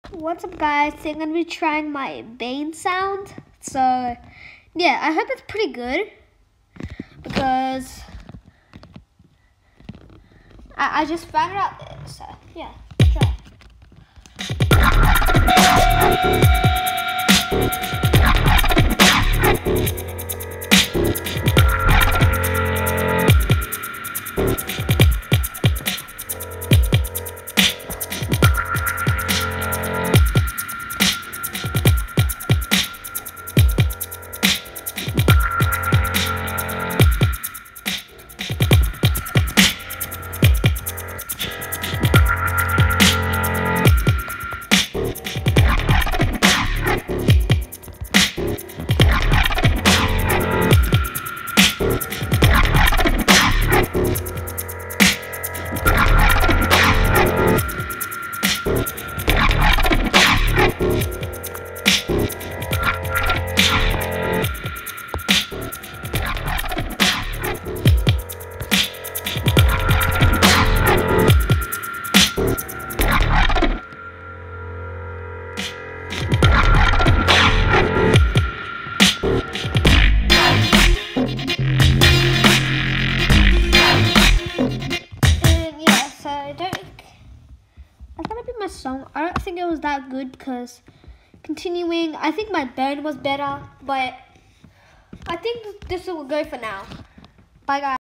What's up, guys? Today I'm gonna be trying my Bane sound. So yeah, I hope it's pretty good because I just found it out there. So yeah, let's try it. That's gonna be my song. I don't think it was that good because continuing, I think my band was better, but I think this will go for now. Bye, guys.